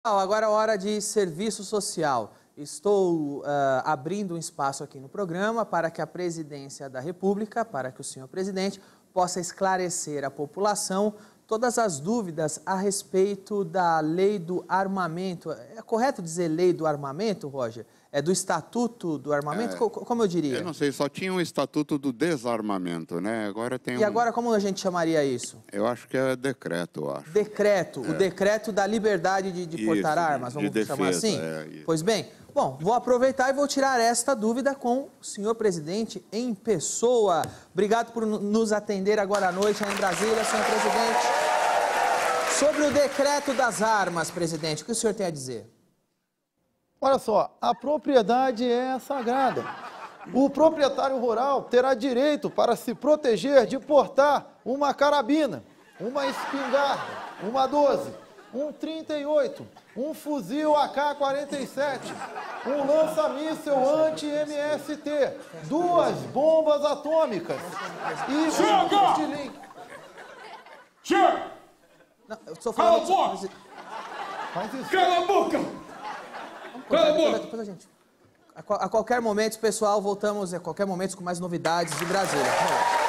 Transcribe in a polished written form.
Agora é hora de serviço social. Estou abrindo um espaço aqui no programa para que a Presidência da República, para que o senhor presidente possa esclarecer à população todas as dúvidas a respeito da lei do armamento. É correto dizer lei do armamento, Roger? É do Estatuto do Armamento? Como eu diria? Eu não sei, só tinha um Estatuto do Desarmamento, né? Agora tem E agora como a gente chamaria isso? Eu acho que é decreto, eu acho. Decreto, o decreto da liberdade de portar armas, vamos chamar assim? Pois bem, bom, vou aproveitar e vou tirar esta dúvida com o senhor presidente em pessoa. Obrigado por nos atender agora à noite aí em Brasília, senhor presidente. Sobre o decreto das armas, presidente, o que o senhor tem a dizer? Olha só, a propriedade é sagrada. O proprietário rural terá direito para se proteger de portar uma carabina, uma espingarda, uma 12, um 38, um fuzil AK-47, um lança-míssel anti-MST, 2 bombas atômicas e Chega! Chega! Não, eu estou Cala a falando... boca! Faz isso. Cala a boca! Cala a boca! Depois a gente... A qualquer momento, pessoal, voltamos a qualquer momento com mais novidades de Brasília.